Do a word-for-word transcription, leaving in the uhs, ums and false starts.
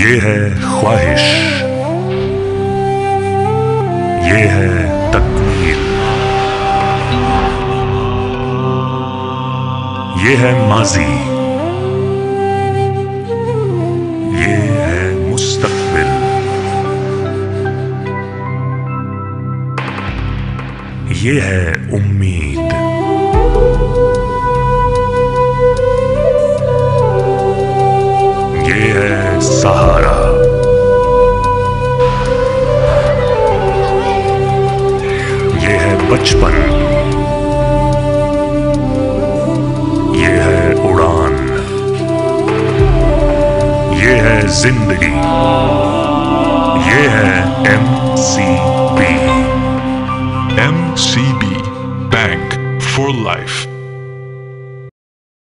ये है ख्वाहिश, ये है तकमील, ये है माजी, ये है मुस्तकबिल, ये है उम्मीद, ये है सहारा, ये है बचपन, ये है उड़ान, ये है जिंदगी, ये है M C B. M C B, Bank for Life.